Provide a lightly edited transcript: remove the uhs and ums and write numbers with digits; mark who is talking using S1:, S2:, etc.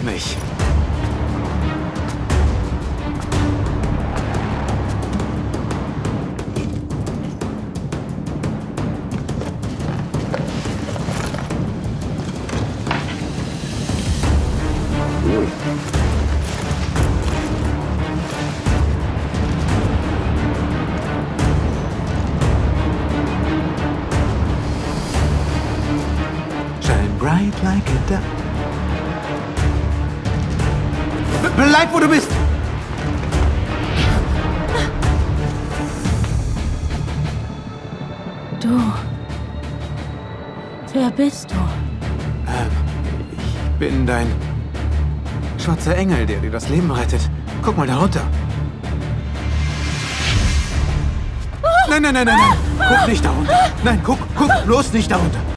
S1: Mich. Shine bright like a diamond. Bleib, wo du bist!
S2: Du. Wer bist du?
S1: Ich bin dein schwarzer Engel, der dir das Leben rettet. Guck mal da runter. Nein, nein, nein, nein, nein. Guck nicht da runter. Nein, guck bloß nicht da runter.